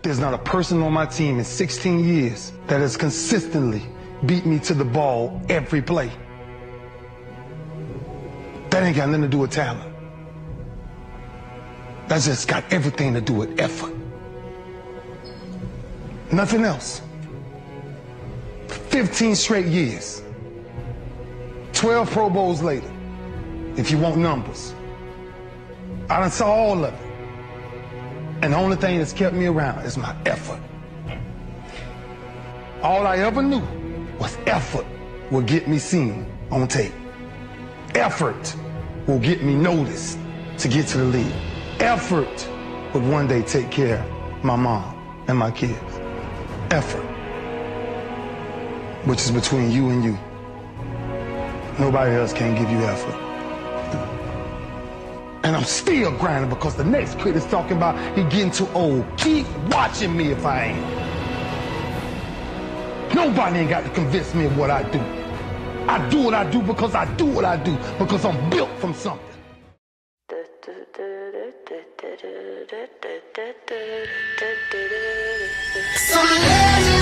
There's not a person on my team in 16 years that has consistently beat me to the ball every play. That ain't got nothing to do with talent. That's just got everything to do with effort. Nothing else. 15 straight years. 12 Pro Bowls later, if you want numbers. I done saw all of it. And the only thing that's kept me around is my effort. All I ever knew was effort will get me seen on tape. Effort will get me noticed to get to the league. Effort would one day take care of my mom and my kids. Effort, which is between you and you. Nobody else can give you effort. And I'm still grinding because the next kid is talking about he getting too old. Keep watching me if I ain't. Nobody ain't got to convince me of what I do. I do what I do because I do what I do, because I'm built from something. So